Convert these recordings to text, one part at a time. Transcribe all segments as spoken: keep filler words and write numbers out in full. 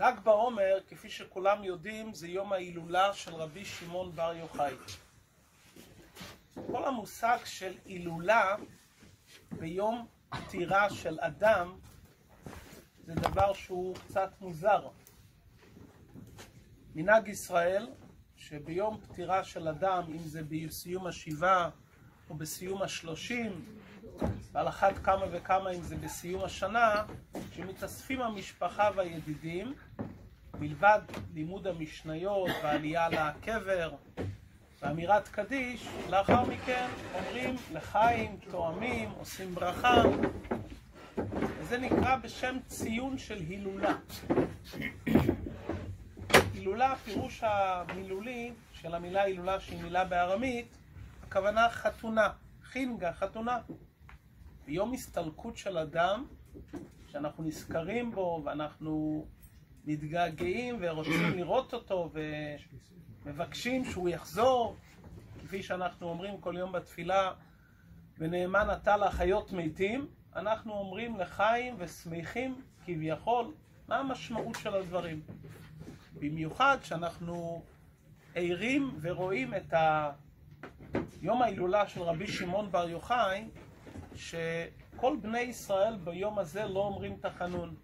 ל"ג בעומר, כפי שכולם יודעים, זה יום ההילולה של רבי שמעון בר יוחאי. כל המושג של הילולה ביום פטירה של אדם זה דבר שהוא קצת מוזר. מנהג ישראל שביום פטירה של אדם, אם זה בסיום השבעה או בסיום השלושים, ועל אחת כמה וכמה אם זה בסיום השנה, שמתאספים המשפחה והידידים, מלבד לימוד המשניות והעלייה לקבר ואמירת קדיש, לאחר מכן אומרים לחיים, תואמים, עושים ברכה. וזה נקרא בשם ציון של הילולה. הילולה, הפירוש המילולי של המילה הילולה שהיא מילה בארמית, הכוונה חתונה, חינגה, חתונה. ביום הסתלקות של אדם, שאנחנו נזכרים בו ואנחנו מתגעגעים ורוצים לראות אותו ומבקשים שהוא יחזור, כפי שאנחנו אומרים כל יום בתפילה, ונאמן אתה לחיות מתים, אנחנו אומרים לחיים ושמחים כביכול. מה המשמעות של הדברים? במיוחד שאנחנו ערים ורואים את יום ההילולה של רבי שמעון בר יוחאי, שכל בני ישראל ביום הזה לא אומרים תחנון.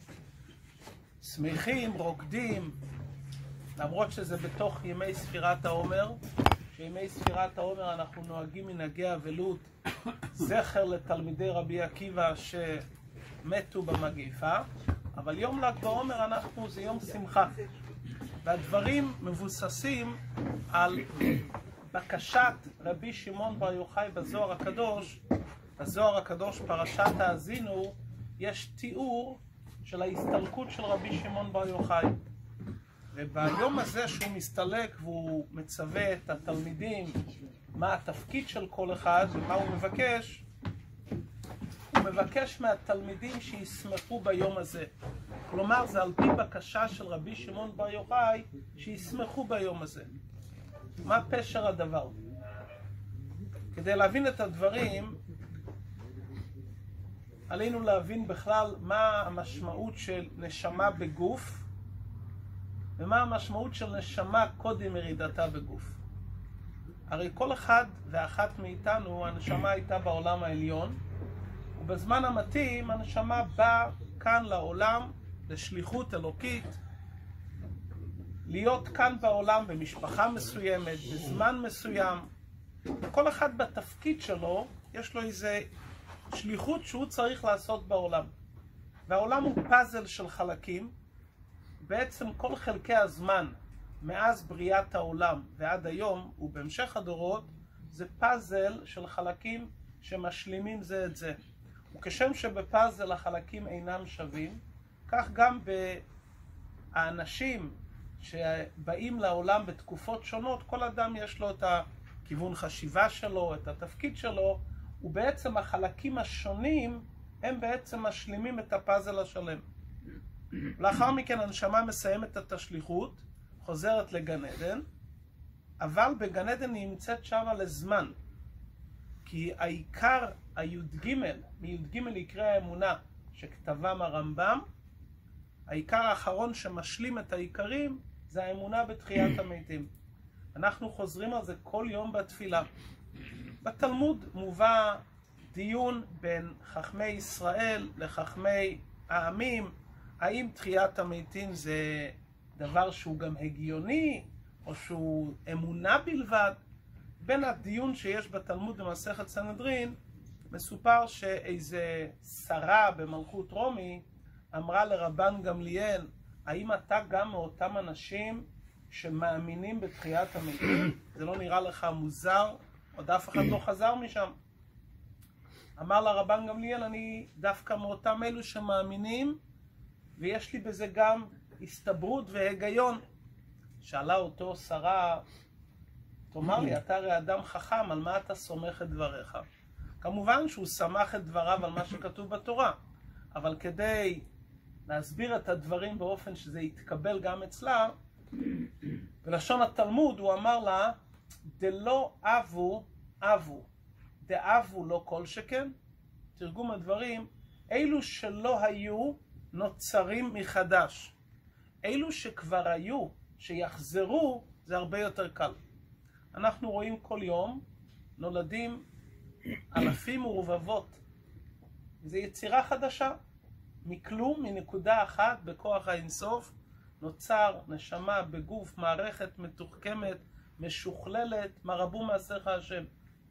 שמחים, רוקדים, למרות שזה בתוך ימי ספירת העומר. שימי ספירת העומר אנחנו נוהגים מנהגי אבלות, זכר לתלמידי רבי עקיבא שמתו במגפה, אבל יום ל"ג בעומר אנחנו זה יום שמחה. והדברים מבוססים על בקשת רבי שמעון בר יוחאי בזוהר הקדוש. בזוהר הקדוש פרשת האזינו יש תיאור של ההסתלקות של רבי שמעון בר יוחאי. וביום הזה שהוא מסתלק והוא מצווה את התלמידים מה התפקיד של כל אחד ומה הוא מבקש, הוא מבקש מהתלמידים שישמחו ביום הזה. כלומר, זה על פי בקשה של רבי שמעון בר יוחאי שישמחו ביום הזה. מה פשר הדבר? כדי להבין את הדברים, עלינו להבין בכלל מה המשמעות של נשמה בגוף, ומה המשמעות של נשמה קודם ירידתה בגוף. הרי כל אחד ואחת מאיתנו, הנשמה הייתה בעולם העליון, ובזמן המתאים הנשמה באה כאן לעולם לשליחות אלוקית, להיות כאן בעולם במשפחה מסוימת, בזמן מסוים. כל אחד בתפקיד שלו יש לו איזה שליחות שהוא צריך לעשות בעולם. והעולם הוא פאזל של חלקים. בעצם כל חלקי הזמן, מאז בריאת העולם ועד היום ובהמשך הדורות, זה פאזל של חלקים שמשלימים זה את זה. וכשם שבפאזל החלקים אינם שווים, כך גם באנשים שבאים לעולם בתקופות שונות, כל אדם יש לו את הכיוון חשיבה שלו, את התפקיד שלו, ובעצם החלקים השונים הם בעצם משלימים את הפאזל השלם. לאחר מכן הנשמה מסיימת את השליחות, חוזרת לגן עדן, אבל בגן עדן היא נמצאת שמה לזמן. כי העיקר הי"ג, מי"ג יקרא האמונה שכתבם הרמב"ם, העיקר האחרון שמשלים את העיקרים זה האמונה בתחיית המתים. אנחנו חוזרים על זה כל יום בתפילה. בתלמוד מובא דיון בין חכמי ישראל לחכמי העמים, האם תחיית המתים זה דבר שהוא גם הגיוני או שהוא אמונה בלבד. בין הדיון שיש בתלמוד במסכת סנהדרין מסופר שאיזה שרה במלכות רומי אמרה לרבן גמליאל, האם אתה גם מאותם אנשים שמאמינים בתחיית המתים? זה לא נראה לך מוזר? עוד אף אחד לא חזר משם. אמר לרבן גמליאל, אני דווקא מאותם אלו שמאמינים, ויש לי בזה גם הסתברות והיגיון. שאלה אותו שרה, תאמר לי, אתה הרי אדם חכם, על מה אתה סומך את דבריך? כמובן שהוא סמך את דבריו על מה שכתוב בתורה, אבל כדי להסביר את הדברים באופן שזה יתקבל גם אצלה, בלשון התלמוד הוא אמר לה, דלא אבו אבו, דאבו לא כל שכן. תרגום הדברים, אלו שלא היו נוצרים מחדש. אלו שכבר היו, שיחזרו, זה הרבה יותר קל. אנחנו רואים כל יום, נולדים אלפים ורבבות. זו יצירה חדשה. מכלום, מנקודה אחת, בכוח האינסוף, נוצר נשמה בגוף, מערכת מתוחכמת, משוכללת, מה רבו מעשיך השם.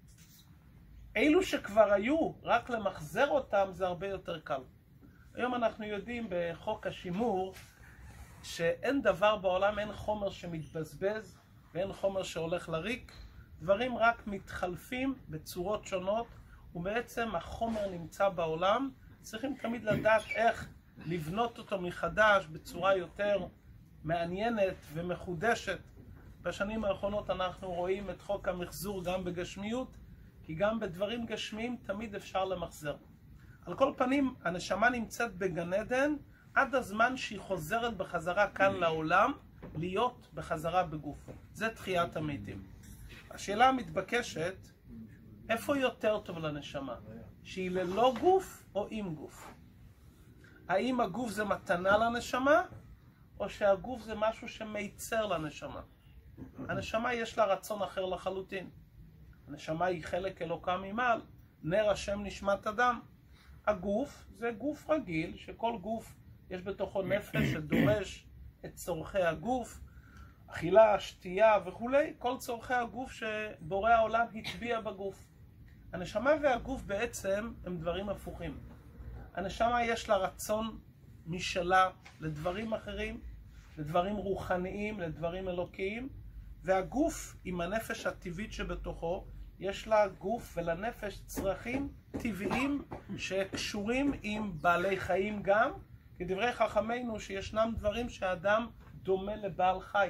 אלו שכבר היו, רק למחזר אותם זה הרבה יותר קל. היום אנחנו יודעים בחוק השימור, שאין דבר בעולם, אין חומר שמתבזבז, ואין חומר שהולך לריק. דברים רק מתחלפים בצורות שונות, ובעצם החומר נמצא בעולם. צריכים תמיד לדעת איך לבנות אותו מחדש בצורה יותר מעניינת ומחודשת. בשנים האחרונות אנחנו רואים את חוק המחזור גם בגשמיות, כי גם בדברים גשמיים תמיד אפשר למחזר. על כל פנים, הנשמה נמצאת בגן עדן עד הזמן שהיא חוזרת בחזרה כאן לעולם, להיות בחזרה בגוף. זה תחיית המתים. השאלה המתבקשת, איפה יותר טוב לנשמה? שהיא ללא גוף או עם גוף? האם הגוף זה מתנה לנשמה, או שהגוף זה משהו שמייצר לנשמה? הנשמה יש לה רצון אחר לחלוטין. הנשמה היא חלק אלוקה ממעל, נר השם נשמת אדם. הגוף זה גוף רגיל, שכל גוף יש בתוכו נפש שדורש את צורכי הגוף, אכילה, שתייה וכו', כל צורכי הגוף שבורא העולם הטביע בגוף. הנשמה והגוף בעצם הם דברים הפוכים. הנשמה יש לה רצון משלה לדברים אחרים, לדברים רוחניים, לדברים אלוקיים, והגוף עם הנפש הטבעית שבתוכו, יש לה גוף ולנפש צרכים טבעיים שקשורים עם בעלי חיים גם, כדברי חכמינו שישנם דברים שהאדם דומה לבעל חי.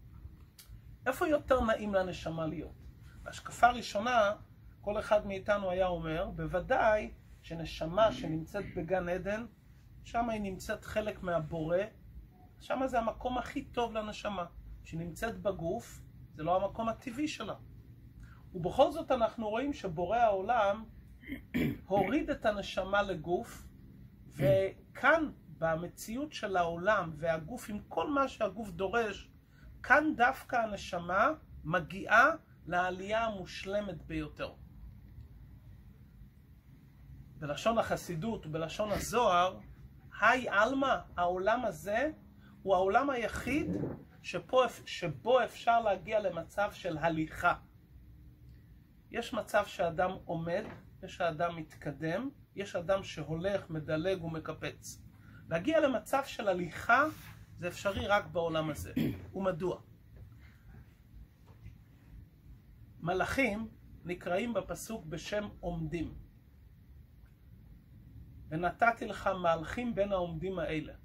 איפה יותר נעים לנשמה להיות? בהשקפה ראשונה, כל אחד מאיתנו היה אומר, בוודאי שנשמה שנמצאת בגן עדן, שם היא נמצאת חלק מהבורא, שם זה המקום הכי טוב לנשמה. שנמצאת בגוף, זה לא המקום הטבעי שלה. ובכל זאת אנחנו רואים שבורא העולם הוריד את הנשמה לגוף, וכאן במציאות של העולם והגוף עם כל מה שהגוף דורש, כאן דווקא הנשמה מגיעה לעלייה המושלמת ביותר. בלשון החסידות ובלשון הזוהר, היי אלמה, העולם הזה הוא העולם היחיד שפה, שבו אפשר להגיע למצב של הליכה. יש מצב שאדם עומד, יש האדם מתקדם, יש אדם שהולך, מדלג ומקפץ. להגיע למצב של הליכה זה אפשרי רק בעולם הזה. ומדוע? מלאכים נקראים בפסוק בשם עומדים. ונתתי לך מהלכים בין העומדים האלה.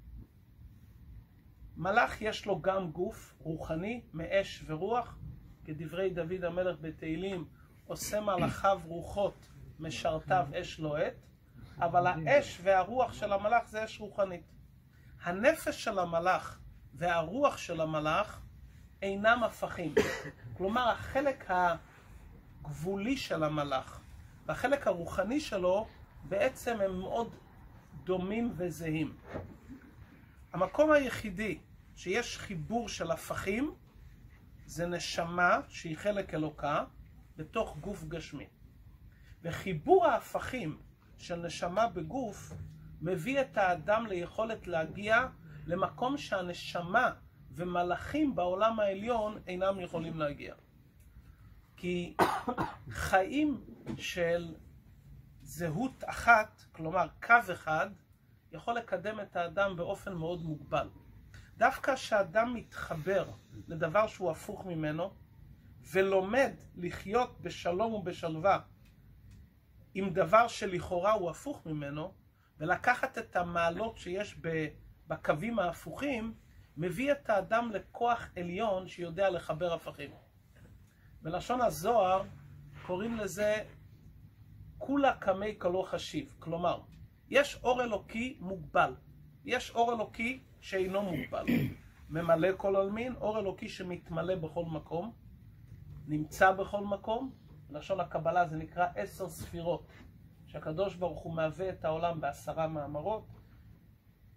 מלאך יש לו גם גוף רוחני מאש ורוח, כדברי דוד המלך בתהילים, עושה מלאכיו רוחות, משרתיו אש לוהט, אבל האש והרוח של המלאך זה אש רוחנית. הנפש של המלאך והרוח של המלאך אינם הפכים. כלומר, החלק הגבולי של המלאך והחלק הרוחני שלו בעצם הם מאוד דומים וזהים. המקום היחידי שיש חיבור של הפכים זה נשמה שהיא חלק אלוקה בתוך גוף גשמי. וחיבור ההפכים של נשמה בגוף מביא את האדם ליכולת להגיע למקום שהנשמה ומלאכים בעולם העליון אינם יכולים להגיע. כי חיים של זהות אחת, כלומר קו אחד, יכול לקדם את האדם באופן מאוד מוגבל. דווקא כשאדם מתחבר לדבר שהוא הפוך ממנו, ולומד לחיות בשלום ובשלווה עם דבר שלכאורה הוא הפוך ממנו, ולקחת את המעלות שיש בקווים ההפוכים, מביא את האדם לכוח עליון שיודע לחבר הפכים. בלשון הזוהר קוראים לזה כולה קמי כלא חשיב. כלומר, יש אור אלוקי מוגבל, יש אור אלוקי שאינו מוגבל. ממלא כל עלמין, אור אלוקי שמתמלא בכל מקום, נמצא בכל מקום. בלשון הקבלה זה נקרא עשר ספירות, שהקדוש ברוך הוא מהווה את העולם בעשרה מאמרות.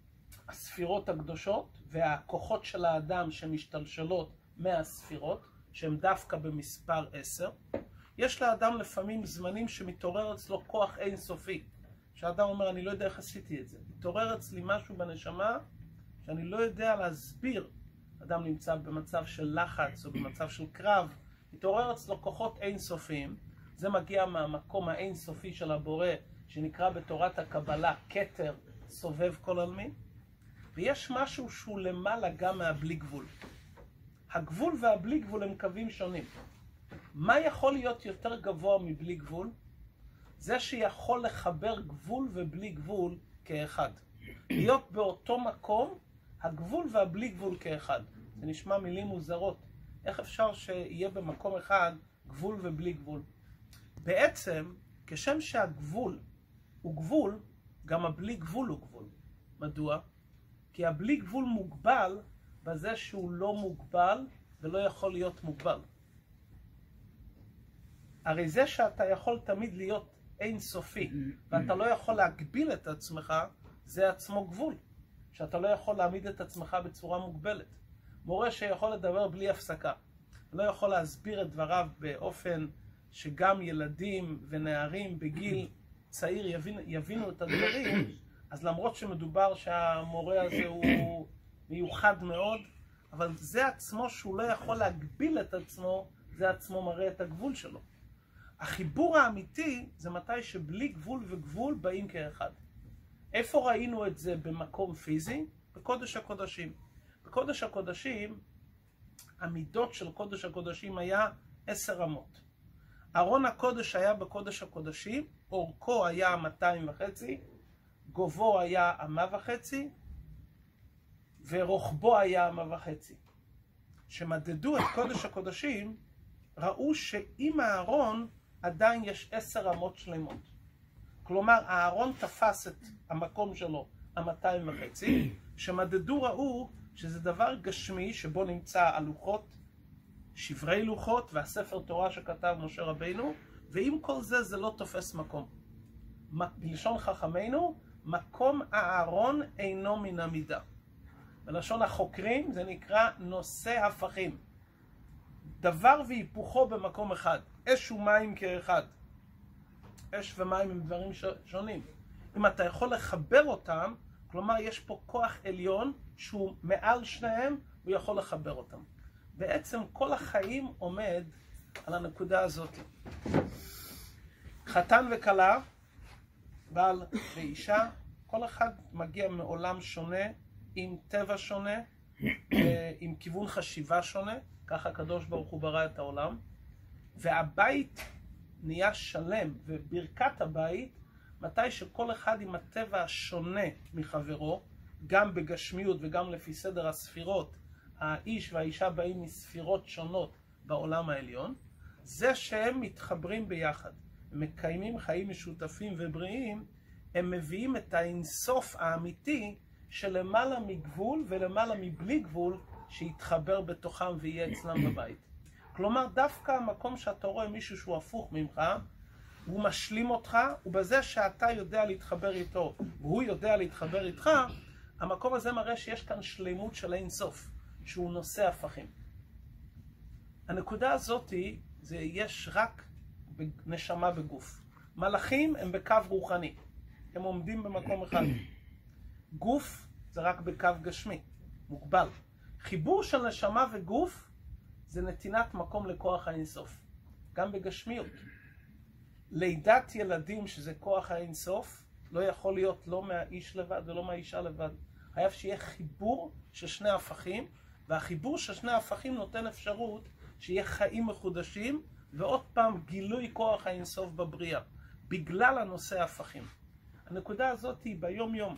הספירות הקדושות והכוחות של האדם שמשתלשלות מהספירות, שהן דווקא במספר עשר. יש לאדם לפעמים זמנים שמתעורר אצלו כוח אינסופי, שהאדם אומר, אני לא יודע איך עשיתי את זה. מתעורר אצלי משהו בנשמה שאני לא יודע להסביר. אדם נמצא במצב של לחץ או במצב של קרב, מתעורר אצלו כוחות אינסופיים. זה מגיע מהמקום האינסופי של הבורא, שנקרא בתורת הקבלה כתר סובב כל עלמין. ויש משהו שהוא למעלה גם מהבלי גבול. הגבול והבלי גבול הם קווים שונים. מה יכול להיות יותר גבוה מבלי גבול? זה שיכול לחבר גבול ובלי גבול כאחד. להיות באותו מקום, הגבול והבלי גבול כאחד. זה נשמע מילים מוזרות. איך אפשר שיהיה במקום אחד גבול ובלי גבול? בעצם, כשם שהגבול הוא גבול, גם הבלי גבול הוא גבול. מדוע? כי הבלי גבול מוגבל בזה שהוא לא מוגבל ולא יכול להיות מוגבל. הרי זה שאתה יכול תמיד להיות אינסופי, ואתה לא יכול להגביל את עצמך, זה עצמו גבול. שאתה לא יכול להעמיד את עצמך בצורה מוגבלת. מורה שיכול לדבר בלי הפסקה, לא יכול להסביר את דבריו באופן שגם ילדים ונערים בגיל צעיר יבין, יבינו את הדברים, אז למרות שמדובר שהמורה הזה הוא מיוחד מאוד, אבל זה עצמו שהוא לא יכול להגביל את עצמו, זה עצמו מראה את הגבול שלו. החיבור האמיתי זה מתי שבלי גבול וגבול באים כאחד. איפה ראינו את זה במקום פיזי? בקודש הקודשים. בקודש הקודשים, המידות של קודש הקודשים היה עשר אמות. ארון הקודש היה בקודש הקודשים, אורכו היה מאתיים וחצי, גובהו היה אמה וחצי, ורוחבו היה אמה וחצי. שמדדו את קודש הקודשים, ראו שעם הארון עדיין יש עשר אמות שלמות. כלומר, הארון תפס את המקום שלו, המאתיים וחצי, שמדדו ראו שזה דבר גשמי שבו נמצא הלוחות, שברי לוחות והספר תורה שכתב משה רבינו, ועם כל זה זה לא תופס מקום. בלשון חכמינו, מקום הארון אינו מן המידה. בלשון החוקרים זה נקרא נושא הפכים. דבר והיפוכו במקום אחד. אש ומים כאחד. אש ומים הם דברים שונים. אם אתה יכול לחבר אותם, כלומר יש פה כוח עליון שהוא מעל שניהם, הוא יכול לחבר אותם. בעצם כל החיים עומד על הנקודה הזאת. חתן וכלה, בעל ואישה, כל אחד מגיע מעולם שונה, עם טבע שונה, עם כיוון חשיבה שונה, ככה הקדוש ברוך הוא ברא את העולם, והבית נהיה שלם, וברכת הבית, מתי שכל אחד עם הטבע השונה מחברו, גם בגשמיות וגם לפי סדר הספירות, האיש והאישה באים מספירות שונות בעולם העליון, זה שהם מתחברים ביחד, הם מקיימים חיים משותפים ובריאים, הם מביאים את האינסוף האמיתי שלמעלה מגבול ולמעלה מבלי גבול שיתחבר בתוכם ויהיה אצלם בבית. כלומר, דווקא המקום שאתה רואה מישהו שהוא הפוך ממך, הוא משלים אותך, ובזה שאתה יודע להתחבר איתו, והוא יודע להתחבר איתך, המקום הזה מראה שיש כאן שלמות של אין סוף, שהוא נושא הפכים. הנקודה הזאת זה יש רק נשמה בגוף. מלאכים הם בקו רוחני, הם עומדים במקום אחד. גוף זה רק בקו גשמי, מוגבל. חיבור של נשמה וגוף זה נתינת מקום לכוח האינסוף, גם בגשמיות. לידת ילדים שזה כוח האינסוף, לא יכול להיות לא מהאיש לבד ולא מהאישה לבד. חייב שיהיה חיבור של שני הפכים, והחיבור של שני הפכים נותן אפשרות שיהיה חיים מחודשים, ועוד פעם גילוי כוח האינסוף בבריאה, בגלל הנושא הפכים. הנקודה הזאת היא ביום יום.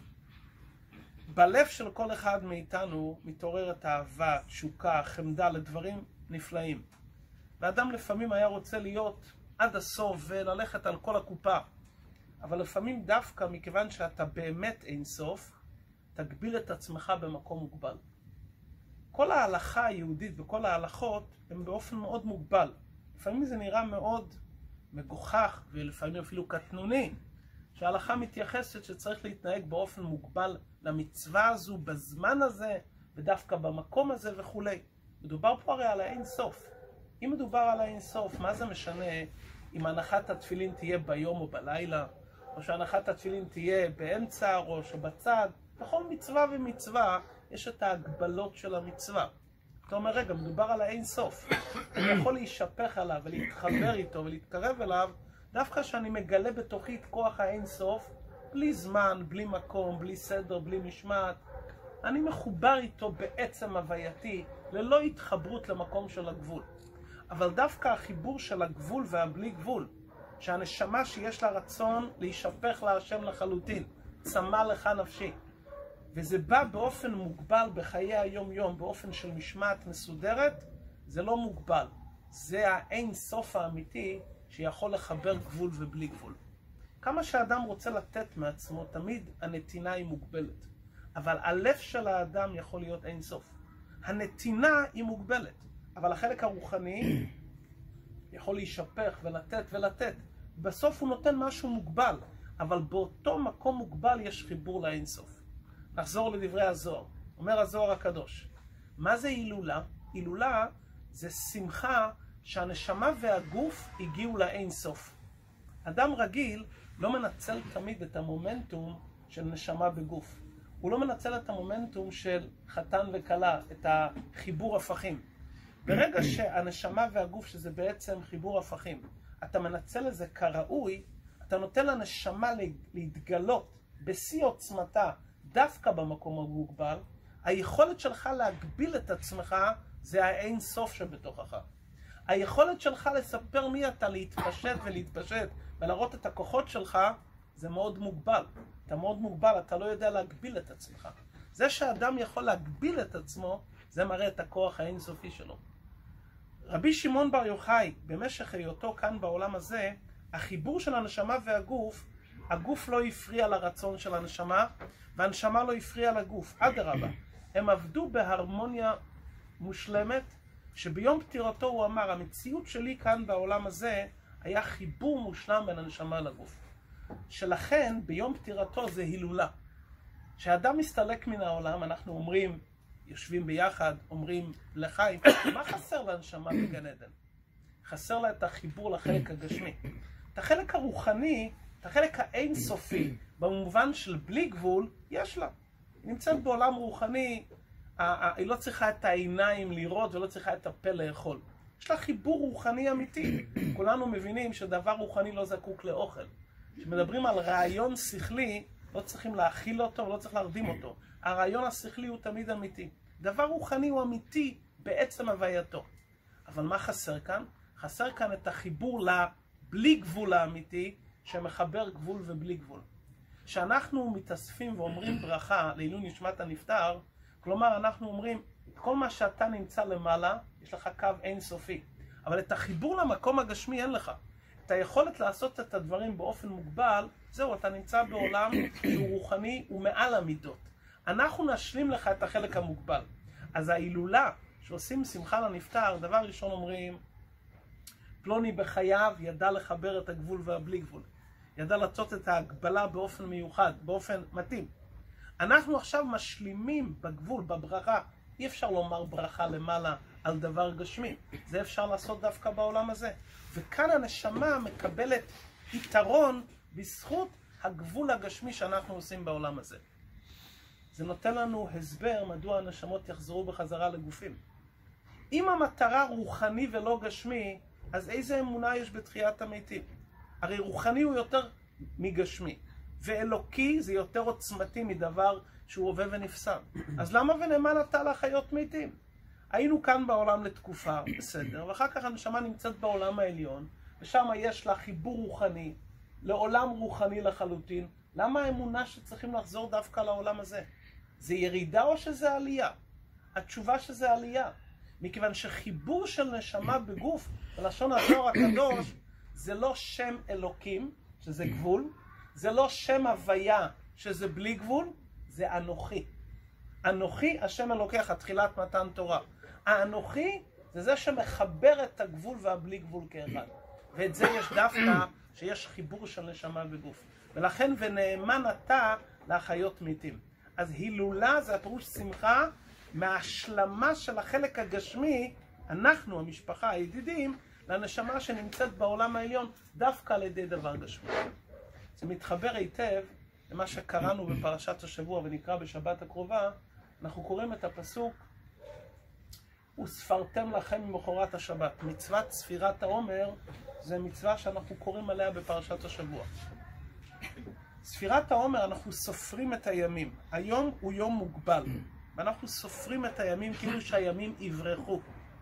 בלב של כל אחד מאיתנו מתעוררת אהבה, תשוקה, חמדה לדברים נפלאים. ואדם לפעמים היה רוצה להיות עד הסוף וללכת על כל הקופה. אבל לפעמים דווקא מכיוון שאתה באמת אין סוף, תגביל את עצמך במקום מוגבל. כל ההלכה היהודית וכל ההלכות הן באופן מאוד מוגבל. לפעמים זה נראה מאוד מגוחך ולפעמים אפילו קטנוני, שההלכה מתייחסת שצריך להתנהג באופן מוגבל למצווה הזו, בזמן הזה, ודווקא במקום הזה וכולי. מדובר פה הרי על האין סוף. אם מדובר על האין סוף, מה זה משנה אם הנחת התפילין תהיה ביום או בלילה, או שהנחת התפילין תהיה באמצע הראש או בצד? בכל מצווה ומצווה יש את ההגבלות של המצווה. אתה אומר, רגע, מדובר על האין סוף. אני יכול להישפך עליו ולהתחבר איתו ולהתקרב אליו, דווקא שאני מגלה בתוכי את כוח האין סוף, בלי זמן, בלי מקום, בלי סדר, בלי משמעת. אני מחובר איתו בעצם הווייתי, ללא התחברות למקום של הגבול. אבל דווקא החיבור של הגבול והבלי גבול, שהנשמה שיש לה רצון להישפך להשם לחלוטין, צמא לך נפשי, וזה בא באופן מוגבל בחיי היום-יום, באופן של משמעת מסודרת, זה לא מוגבל. זה האין סוף האמיתי שיכול לחבר גבול ובלי גבול. כמה שאדם רוצה לתת מעצמו, תמיד הנתינה היא מוגבלת. אבל הלב של האדם יכול להיות אין סוף. הנתינה היא מוגבלת, אבל החלק הרוחני יכול להישפך ולתת ולתת. בסוף הוא נותן משהו מוגבל, אבל באותו מקום מוגבל יש חיבור לאין סוף. נחזור לדברי הזוהר. אומר הזוהר הקדוש, מה זה הילולה? הילולה זה שמחה שהנשמה והגוף הגיעו לאין סוף. אדם רגיל לא מנצל תמיד את המומנטום של נשמה בגוף. הוא לא מנצל את המומנטום של חתן וכלה, את החיבור הפכים. ברגע שהנשמה והגוף, שזה בעצם חיבור הפכים, אתה מנצל את זה כראוי, אתה נותן לנשמה להתגלות בשיא עוצמתה, דווקא במקום המוגבל. היכולת שלך להגביל את עצמך זה האין סוף שבתוכך. היכולת שלך לספר מי אתה, להתפשט ולהתפשט ולהראות את הכוחות שלך, זה מאוד מוגבל. אתה מאוד מוגבל, אתה לא יודע להגביל את עצמך. זה שאדם יכול להגביל את עצמו, זה מראה את הכוח האינסופי שלו. רבי שמעון בר יוחאי, במשך היותו כאן בעולם הזה, החיבור של הנשמה והגוף, הגוף לא הפריע לרצון של הנשמה, והנשמה לא הפריעה לגוף. אדרבה, הם עבדו בהרמוניה מושלמת, שביום פטירתו הוא אמר, המציאות שלי כאן בעולם הזה היה חיבור מושלם בין הנשמה לגוף. שלכן ביום פטירתו זה הילולה. כשאדם מסתלק מן העולם, אנחנו אומרים, יושבים ביחד, אומרים לחיים, מה חסר לנשמה בגן עדן? חסר לה את החיבור לחלק הגשמי. את החלק הרוחני, את החלק האינסופי, במובן של בלי גבול, יש לה. היא נמצאת בעולם רוחני, היא לא צריכה את העיניים לראות ולא צריכה את הפה לאכול. יש לה חיבור רוחני אמיתי. כולנו מבינים שדבר רוחני לא זקוק לאוכל. כשמדברים על רעיון שכלי, לא צריכים להאכיל אותו ולא צריך להרדים אותו. הרעיון השכלי הוא תמיד אמיתי. דבר רוחני הוא אמיתי בעצם הווייתו. אבל מה חסר כאן? חסר כאן את החיבור לבלי גבול האמיתי, שמחבר גבול ובלי גבול. כשאנחנו מתאספים ואומרים ברכה לעילוי נשמת הנפטר, כלומר אנחנו אומרים, כל מה שאתה נמצא למעלה, יש לך קו אינסופי. אבל את החיבור למקום הגשמי אין לך. את היכולת לעשות את הדברים באופן מוגבל, זהו, אתה נמצא בעולם שהוא רוחני ומעל המידות. אנחנו נשלים לך את החלק המוגבל. אז ההילולה שעושים שמחה לנפטר, דבר ראשון אומרים, פלוני בחייו ידע לחבר את הגבול והבלי גבול. ידע לעשות את ההגבלה באופן מיוחד, באופן מתאים. אנחנו עכשיו משלימים בגבול, בברכה. אי אפשר לומר ברכה למעלה על דבר גשמי. זה אפשר לעשות דווקא בעולם הזה. וכאן הנשמה מקבלת יתרון בזכות הגבול הגשמי שאנחנו עושים בעולם הזה. זה נותן לנו הסבר מדוע הנשמות יחזרו בחזרה לגופים. אם המטרה רוחני ולא גשמי, אז איזה אמונה יש בתחיית המתים? הרי רוחני הוא יותר מגשמי, ואלוקי זה יותר עוצמתי מדבר שהוא הווה ונפסד. אז למה ונאמן אתה לחיות מתים? היינו כאן בעולם לתקופה, בסדר, ואחר כך הנשמה נמצאת בעולם העליון, ושם יש לה חיבור רוחני, לעולם רוחני לחלוטין. למה האמונה שצריכים לחזור דווקא לעולם הזה? זה ירידה או שזה עלייה? התשובה שזה עלייה. מכיוון שחיבור של נשמה בגוף, בלשון הזוהר הקדוש, זה לא שם אלוקים, שזה גבול, זה לא שם הוויה, שזה בלי גבול, זה אנוכי. אנוכי, השם אלוקיך, תחילת מתן תורה. האנוכי זה זה שמחבר את הגבול והבלי גבול כאחד. ואת זה יש דווקא שיש חיבור של נשמה בגוף. ולכן ונאמן אתה להחיות מתים. אז הילולה זה הפירוש שמחה מההשלמה של החלק הגשמי, אנחנו, המשפחה, הידידים, לנשמה שנמצאת בעולם העליון דווקא על ידי דבר גשמי. זה מתחבר היטב למה שקראנו בפרשת השבוע ונקרא בשבת הקרובה. אנחנו קוראים את הפסוק וספרתם לכם ממחרת השבת. מצוות ספירת העומר זה מצווה שאנחנו קוראים עליה בפרשת השבוע. ספירת העומר, אנחנו סופרים את הימים. היום הוא יום מוגבל, ואנחנו סופרים את הימים כאילו שהימים יברחו.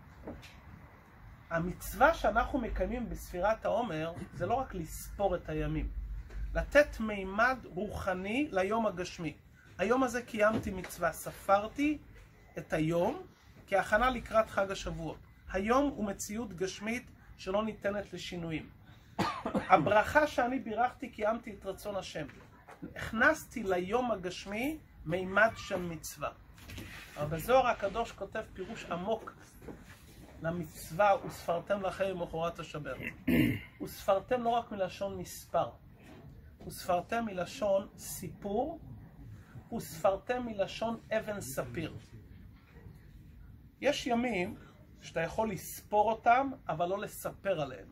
המצווה שאנחנו מקיימים בספירת העומר זה לא רק לספור את הימים, לתת מימד רוחני ליום הגשמי. היום הזה קיימתי מצווה, ספרתי את היום כהכנה לקראת חג השבועות. היום הוא מציאות גשמית שלא ניתנת לשינויים. הברכה שאני בירכתי, קיימתי את רצון השם. הכנסתי ליום הגשמי מימד של מצווה. אבל בזוהר הקדוש כותב פירוש עמוק למצווה וספרתם לכם ממחרת השבת. וספרתם לא רק מלשון מספר, וספרתם מלשון סיפור, וספרתם מלשון אבן ספיר. יש ימים שאתה יכול לספור אותם, אבל לא לספר עליהם.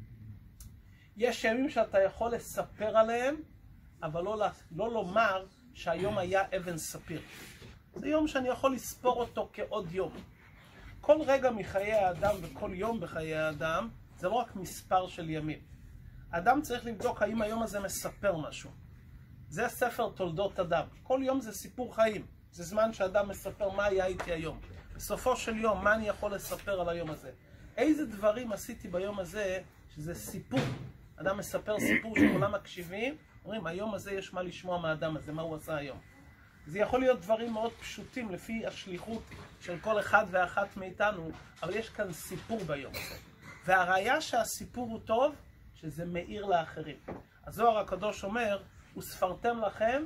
יש ימים שאתה יכול לספר עליהם, אבל לא, לא לומר שהיום היה אבן ספיר. זה יום שאני יכול לספור אותו כעוד יום. כל רגע מחיי האדם וכל יום בחיי האדם זה לא רק מספר של ימים. האדם צריך לבדוק האם היום הזה מספר משהו. זה ספר תולדות אדם. כל יום זה סיפור חיים. זה זמן שאדם מספר מה היה איתי היום. בסופו של יום, מה אני יכול לספר על היום הזה? איזה דברים עשיתי ביום הזה שזה סיפור? אדם מספר סיפור שכולם מקשיבים, אומרים, היום הזה יש מה לשמוע מהאדם הזה, מה הוא עשה היום. זה יכול להיות דברים מאוד פשוטים לפי השליחות של כל אחד ואחת מאיתנו, אבל יש כאן סיפור ביום הזה. והראיה שהסיפור הוא טוב, שזה מאיר לאחרים. הזוהר הקדוש אומר, וספרתם לכם,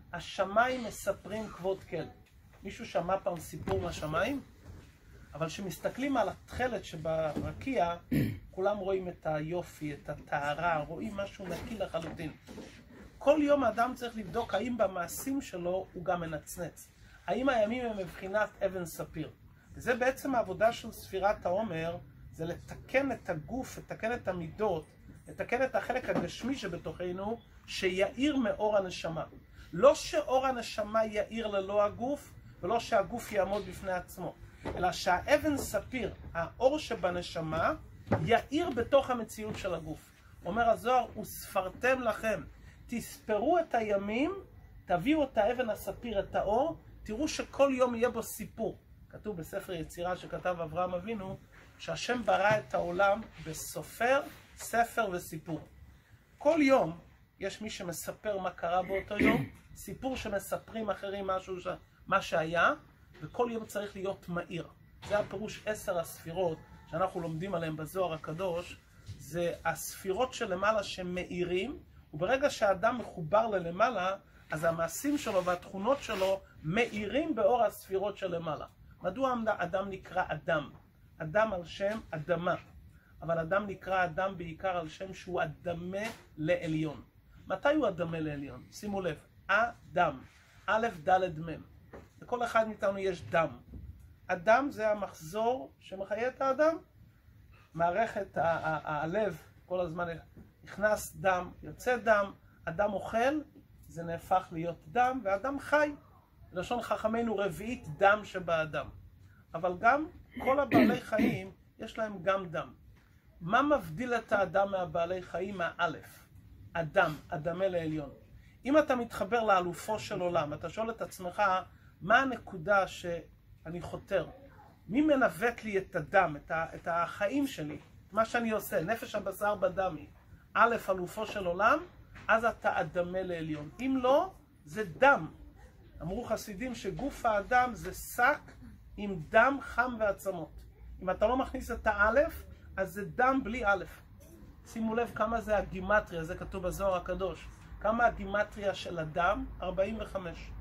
השמיים מספרים כבוד כל. מישהו שמע פעם סיפור מהשמיים? אבל כשמסתכלים על התכלת שברקיע, כולם רואים את היופי, את הטהרה, רואים משהו נקי לחלוטין. כל יום האדם צריך לבדוק האם במעשים שלו הוא גם מנצנץ. האם הימים הם מבחינת אבן ספיר. וזה בעצם העבודה של ספירת העומר, זה לתקן את הגוף, לתקן את המידות, לתקן את החלק הגשמי שבתוכנו, שיאיר מאור הנשמה. לא שאור הנשמה יאיר ללא הגוף, ולא שהגוף יעמוד בפני עצמו. אלא שהאבן ספיר, האור שבנשמה, יאיר בתוך המציאות של הגוף. אומר הזוהר, וספרתם לכם, תספרו את הימים, תביאו את האבן הספיר, את האור, תראו שכל יום יהיה בו סיפור. כתוב בספר יצירה שכתב אברהם אבינו, שהשם ברא את העולם בסופר, ספר וסיפור. כל יום יש מי שמספר מה קרה באותו יום, סיפור שמספרים אחרים משהו ש... מה שהיה, וכל יום צריך להיות מהיר. זה הפירוש עשר הספירות שאנחנו לומדים עליהן בזוהר הקדוש, זה הספירות שלמעלה שמאירים, וברגע שהאדם מחובר ללמעלה, אז המעשים שלו והתכונות שלו מאירים באור הספירות שלמעלה. מדוע אדם נקרא אדם? אדם על שם אדמה, אבל אדם נקרא אדם בעיקר על שם שהוא אדמה לעליון. מתי הוא אדמה לעליון? שימו לב, אדם, א' ד' מ'. לכל אחד מאיתנו יש דם. הדם זה המחזור שמחיה את האדם. מערכת הלב כל הזמן נכנס דם, יוצא דם, אדם אוכל, זה נהפך להיות דם, ואדם חי. לשון חכמינו רביעית דם שבאדם. אבל גם כל הבעלי חיים יש להם גם דם. מה מבדיל את האדם מהבעלי חיים? מהאלף. אדם, אדמה לעליון. אם אתה מתחבר לאלופו של עולם, אתה שואל את עצמך, מה הנקודה שאני חותר? מי מנווט לי את הדם, את, ה, את החיים שלי, את מה שאני עושה, נפש הבשר בדמי? א', אלופו של עולם, אז אתה אדמה לעליון. אם לא, זה דם. אמרו חסידים שגוף האדם זה שק עם דם חם ועצמות. אם אתה לא מכניס את האלף, אז זה דם בלי אלף. שימו לב כמה זה הגימטריה, זה כתוב בזוהר הקדוש. כמה הגימטריה של הדם? ארבעים וחמש.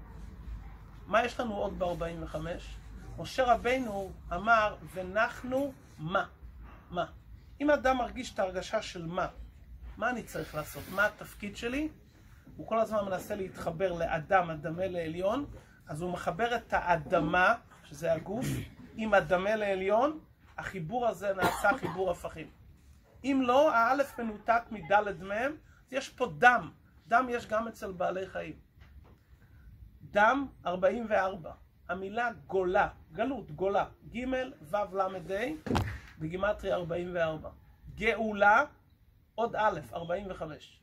מה יש לנו עוד ב-ארבעים וחמש? משה רבינו אמר, ונחנו מה? מה? אם אדם מרגיש את ההרגשה של מה, מה אני צריך לעשות? מה התפקיד שלי? הוא כל הזמן מנסה להתחבר לאדם, הדמה לעליון, אז הוא מחבר את האדמה, שזה הגוף, עם הדמה לעליון, החיבור הזה נעשה חיבור הפכים. אם לא, האלף מנותק מדלת מהם, יש פה דם. דם יש גם אצל בעלי חיים. דם ארבעים וארבע. המילה גולה, גלות, גולה, ג' ו' למד ה' בגימטריה ארבעים וארבע. גאולה, עוד א', ארבעים וחמש.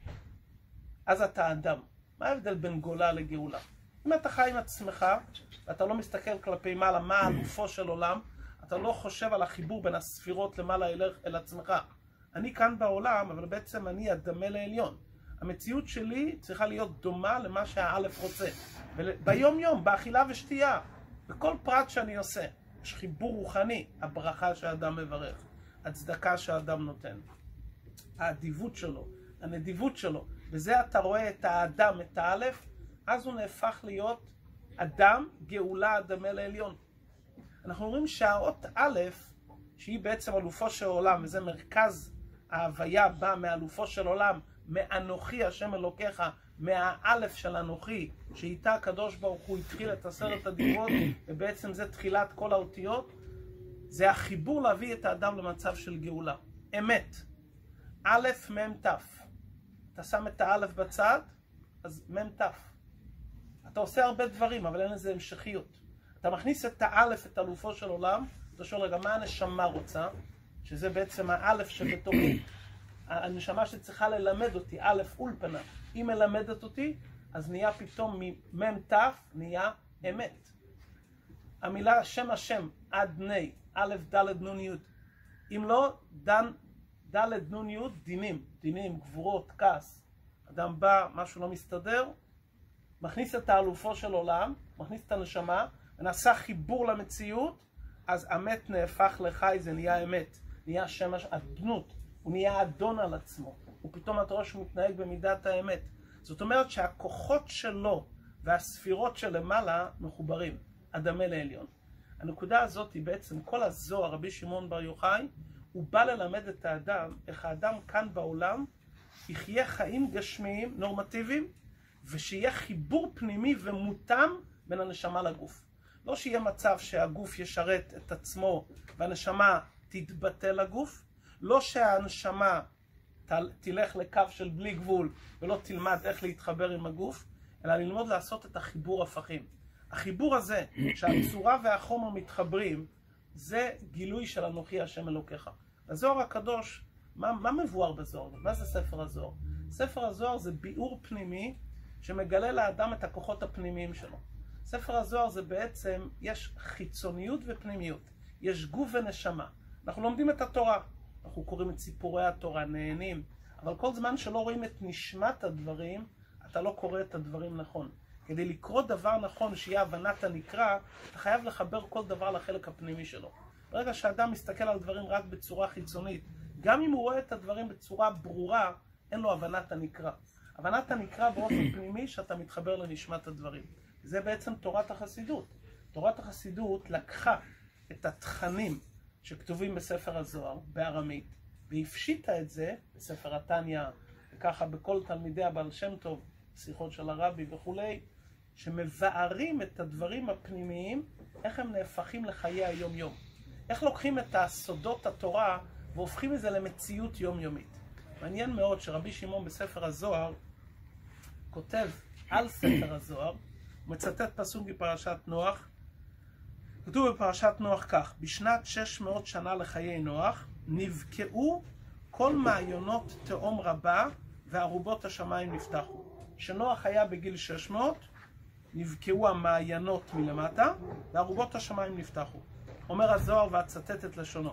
אז אתה אדם. מה ההבדל בין גולה לגאולה? אם אתה חי עם עצמך, ואתה לא מסתכל כלפי מעלה, מה אלופו של עולם, אתה לא חושב על החיבור בין הספירות למעלה אל, אל עצמך. אני כאן בעולם, אבל בעצם אני הדמה לעליון. המציאות שלי צריכה להיות דומה למה שהאלף רוצה. ביום יום, באכילה ושתייה, בכל פרט שאני עושה, יש חיבור רוחני, הברכה שהאדם מברך, הצדקה שהאדם נותן, האדיבות שלו, הנדיבות שלו, וזה אתה רואה את האדם, את האלף, אז הוא נהפך להיות אדם, גאולה, הדמה לעליון. אנחנו אומרים שהאות א', שהיא בעצם אלופו של עולם, וזה מרכז ההוויה בא מאלופו של עולם, מאנוכי השם אלוקיך, מהאלף של אנוכי, שאיתה הקדוש ברוך הוא התחיל את עשרת הדיברות, ובעצם זה תחילת כל האותיות, זה החיבור להביא את האדם למצב של גאולה. אמת. א' מ' ת'. אתה שם את האלף בצד, אז מ' ת'. אתה עושה הרבה דברים, אבל אין לזה המשכיות. אתה מכניס את האלף, את אלופו של עולם, אתה שואל רגע, מה הנשמה רוצה? שזה בעצם האלף שבתוכי. הנשמה שצריכה ללמד אותי, א' אולפנה. היא מלמדת אותי, אז נהיה פתאום ממ' ת' נהיה אמת. המילה שם השם, עד ני, א' ד' נ' י'. אם לא, דן, ד' נ' י', דינים, דינים, גבורות, כעס. אדם בא, משהו לא מסתדר, מכניס את האלופו של עולם, מכניס את הנשמה, ונעשה חיבור למציאות, אז אמת נהפך לחי, זה נהיה אמת. נהיה שם הדנות, הוא נהיה אדון על עצמו. ופתאום אתה רואה שהוא מתנהג במידת האמת. זאת אומרת שהכוחות שלו והספירות שלמעלה מחוברים, הדמה לעליון. הנקודה הזאת היא בעצם כל הזוהר, רבי שמעון בר יוחאי, הוא בא ללמד את האדם, איך האדם כאן בעולם יחיה חיים גשמיים, נורמטיביים, ושיהיה חיבור פנימי ומותאם בין הנשמה לגוף. לא שיהיה מצב שהגוף ישרת את עצמו והנשמה תתבטא לגוף, לא שהנשמה תלך לקו של בלי גבול ולא תלמד איך להתחבר עם הגוף, אלא ללמוד לעשות את החיבור הפכים. החיבור הזה, שהצורה והחומר מתחברים, זה גילוי של אנוכי השם אלוקיך. הזוהר הקדוש, מה, מה מבואר בזוהר? מה זה ספר הזוהר? ספר הזוהר זה ביאור פנימי שמגלה לאדם את הכוחות הפנימיים שלו. ספר הזוהר זה בעצם, יש חיצוניות ופנימיות, יש גוף ונשמה. אנחנו לומדים את התורה, אנחנו קוראים את סיפורי התורה, נהנים, אבל כל זמן שלא רואים את נשמת הדברים, אתה לא קורא את הדברים נכון. כדי לקרוא דבר נכון שיהיה הבנת הנקרא, אתה חייב לחבר כל דבר לחלק הפנימי שלו. ברגע שאדם מסתכל על דברים רק בצורה חיצונית, גם אם הוא רואה את הדברים בצורה ברורה, אין לו הבנת הנקרא. הבנת הנקרא באופן פנימי שאתה מתחבר לנשמת הדברים. זה בעצם תורת החסידות. תורת החסידות לקחה את התכנים שכתובים בספר הזוהר, בארמית, והפשיטה את זה בספר התניא, וככה בכל תלמידי הבעל שם טוב, שיחות של הרבי וכולי, שמבארים את הדברים הפנימיים, איך הם נהפכים לחיי היום-יום. איך לוקחים את הסודות התורה והופכים את זה למציאות יומיומית. מעניין מאוד שרבי שמעון בספר הזוהר כותב על ספר הזוהר, הוא מצטט פסוק בפרשת נוח, כתוב בפרשת נוח כך, בשנת שש מאות שנה לחיי נוח, נבקעו כל מעיינות תהום רבה וארובות השמיים נפתחו. כשנוח היה בגיל שש מאות, נבקעו המעיינות מלמטה וארובות השמיים נפתחו. אומר הזוהר ואצטט את לשונו.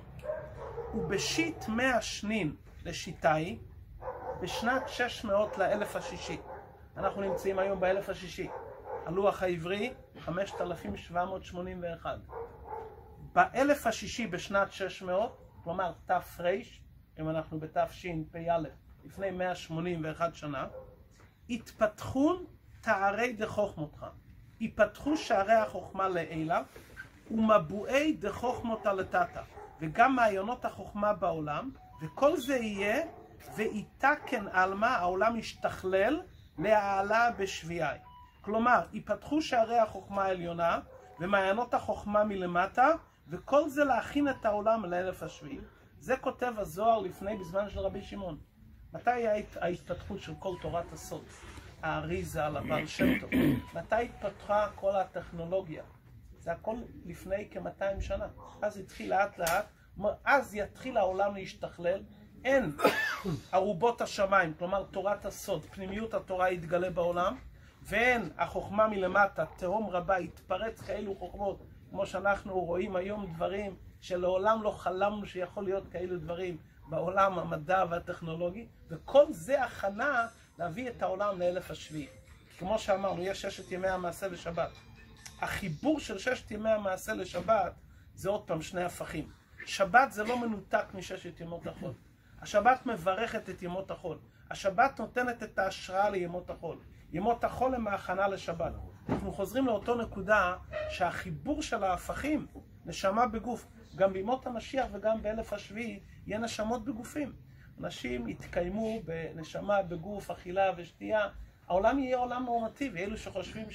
ובשית מאה שנין לשיטאי, בשנת שש מאות לאלף השישי. אנחנו נמצאים היום באלף השישי. הלוח העברי, חמשת אלפים שבע מאות שמונים ואחת. באלף השישי בשנת שש מאות, כלומר תר"ש, אם אנחנו בתשפ"א, לפני מאה שמונים ואחת שנה, התפתחון תארי דחוכמותך. ייפתחו שערי החוכמה לעילה, ומבואי דחוכמותה לטאטה. וגם מעיינות החוכמה בעולם, וכל זה יהיה, ואיתה כן אלמה, העולם ישתכלל, להעלה בשביעי. כלומר, ייפתחו שערי החוכמה העליונה ומעיינות החוכמה מלמטה, וכל זה להכין את העולם לאלף השביעי. זה כותב הזוהר לפני, בזמן של רבי שמעון. מתי היה ההתפתחות של כל תורת הסוד? האריזה על הבעל שם טוב. מתי התפתחה כל הטכנולוגיה? זה הכל לפני כ-מאתיים שנה. אז התחיל לאט לאט, אז יתחיל העולם להשתכלל. אין ערובות השמיים, כלומר תורת הסוד, פנימיות התורה יתגלה בעולם, ואין החוכמה מלמטה, תהום רבה, יתפרץ כאלו חוכמות, כמו שאנחנו רואים היום דברים שלעולם לא חלמנו שיכול להיות כאלו דברים בעולם המדע והטכנולוגי, וכל זה הכנה להביא את העולם לאלף השביעי. כמו שאמרנו, יש ששת ימי המעשה לשבת. החיבור של ששת ימי המעשה לשבת זה עוד פעם שני הפכים. שבת זה לא מנותק מששת ימות החול. השבת מברכת את ימות החול. השבת נותנת את ההשראה לימות החול. ימות החול הם ההכנה לשבת. אנחנו חוזרים לאותו נקודה שהחיבור של ההפכים, נשמה בגוף, גם בימות המשיח וגם באלף השביעי, יהיה נשמות בגופים. אנשים יתקיימו בנשמה בגוף, אכילה ושתייה. העולם יהיה עולם נורמטיבי. אלו שחושבים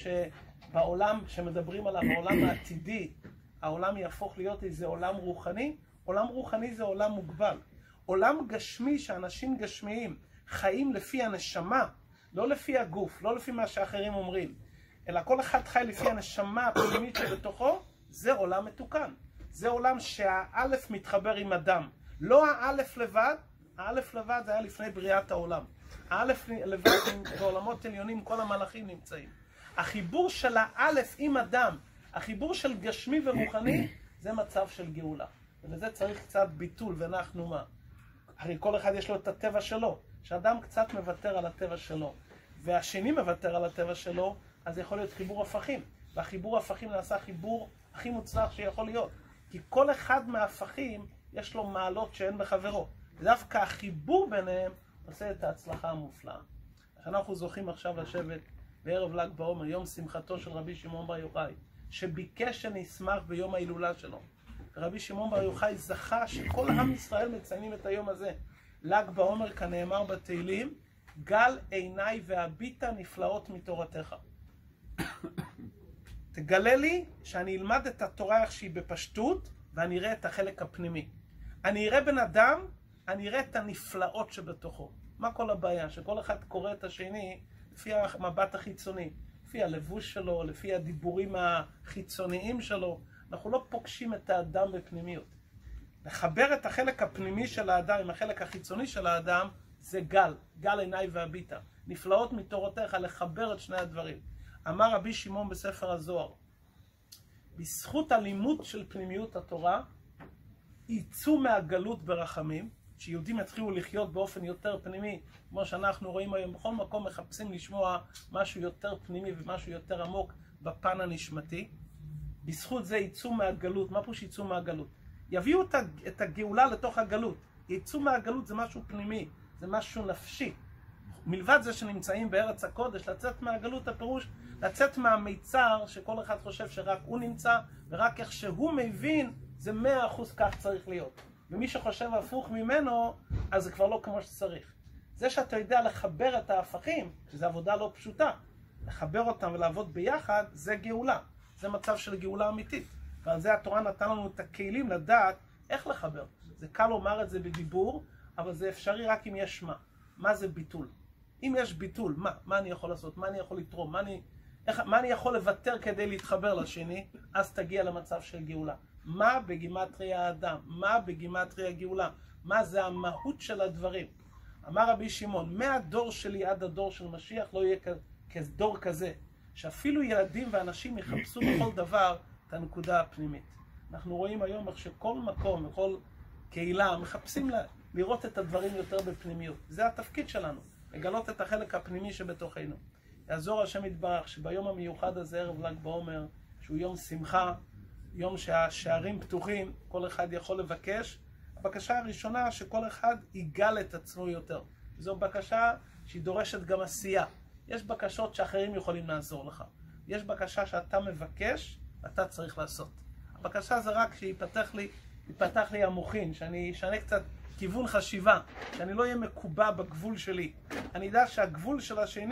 שבעולם שמדברים עליו, העולם העתידי, העולם יהפוך להיות איזה עולם רוחני. עולם רוחני זה עולם מוגבל. עולם גשמי שאנשים גשמיים חיים לפי הנשמה, לא לפי הגוף, לא לפי מה שאחרים אומרים, אלא כל אחד חי לפי הנשמה הפנימית שבתוכו, זה עולם מתוקן. זה עולם שהאלף מתחבר עם אדם. לא האלף לבד, האלף לבד זה היה לפני בריאת העולם. האלף לבד בעולמות עליונים, כל המלאכים נמצאים. החיבור של האלף עם אדם, החיבור של גשמי ורוחני, זה מצב של גאולה. ולזה צריך קצת ביטול, ואנחנו מה? הרי כל אחד יש לו את הטבע שלו. שאדם קצת מוותר על הטבע שלו, והשני מוותר על הטבע שלו, אז יכול להיות חיבור הפכים. והחיבור הפכים נעשה חיבור הכי מוצלח שיכול להיות. כי כל אחד מההפכים יש לו מעלות שאין בחברו. דווקא החיבור ביניהם עושה את ההצלחה המופלאה. אנחנו זוכים עכשיו לשבת בערב ל"ג בעומר, יום שמחתו של רבי שמעון בר יוחאי, שביקש שנשמח ביום ההילולה שלו. רבי שמעון בר יוחאי זכה שכל עם ישראל מציינים את היום הזה. ל"ג בעומר כנאמר בתהילים, גל עיניי והביטה נפלאות מתורתך. תגלה לי שאני אלמד את התורה איך שהיא בפשטות, ואני אראה את החלק הפנימי. אני אראה בן אדם, אני אראה את הנפלאות שבתוכו. מה כל הבעיה? שכל אחד קורא את השני לפי המבט החיצוני, לפי הלבוש שלו, לפי הדיבורים החיצוניים שלו. אנחנו לא פוגשים את האדם בפנימיות. לחבר את החלק הפנימי של האדם עם החלק החיצוני של האדם, זה גל, גל עיניי והביטה. נפלאות מתורתך, לחבר את שני הדברים. אמר רבי שמעון בספר הזוהר, בזכות הלימוד של פנימיות התורה, יצאו מהגלות ברחמים, שיהודים יתחילו לחיות באופן יותר פנימי, כמו שאנחנו רואים היום, בכל מקום מחפשים לשמוע משהו יותר פנימי ומשהו יותר עמוק בפן הנשמתי. בזכות זה יצאו מהגלות. מה פה שיצאו מהגלות? יביאו את הגאולה לתוך הגלות. יצאו מהגלות זה משהו פנימי, זה משהו נפשי. מלבד זה שנמצאים בארץ הקודש, לצאת מהגלות הפירוש, לצאת מהמיצר שכל אחד חושב שרק הוא נמצא, ורק איך שהוא מבין, זה מאה אחוז כך צריך להיות. ומי שחושב הפוך ממנו, אז זה כבר לא כמו שצריך. זה שאתה יודע לחבר את ההפכים, שזו עבודה לא פשוטה, לחבר אותם ולעבוד ביחד, זה גאולה. זה מצב של גאולה אמיתית. ועל זה התורה נתן לנו את הכלים לדעת איך לחבר. זה קל לומר את זה בדיבור, אבל זה אפשרי רק אם יש מה. מה זה ביטול? אם יש ביטול, מה? מה אני יכול לעשות? מה אני יכול לתרום? מה אני, איך, מה אני יכול לוותר כדי להתחבר לשני? אז תגיע למצב של גאולה. מה בגימטריה האדם? מה בגימטריה גאולה? מה זה המהות של הדברים? אמר רבי שמעון, מהדור שלי עד הדור של משיח לא יהיה כדור כזה, שאפילו ילדים ואנשים יחפשו בכל דבר את הנקודה הפנימית. אנחנו רואים היום איך שכל מקום, בכל קהילה, מחפשים לה, לראות את הדברים יותר בפנימיות. זה התפקיד שלנו, לגלות את החלק הפנימי שבתוכנו. יעזור השם יתברך שביום המיוחד הזה, ערב ל"ג בעומר, שהוא יום שמחה, יום שהשערים פתוחים, כל אחד יכול לבקש. הבקשה הראשונה שכל אחד יגל את עצמו יותר. זו בקשה שהיא דורשת גם עשייה. יש בקשות שאחרים יכולים לעזור לך. יש בקשה שאתה מבקש, אתה צריך לעשות. הבקשה זה רק שיפתח לי, יפתח לי המוחין, שאני אשנה קצת כיוון חשיבה, שאני לא אהיה מקובע בגבול שלי. אני יודע שהגבול של השני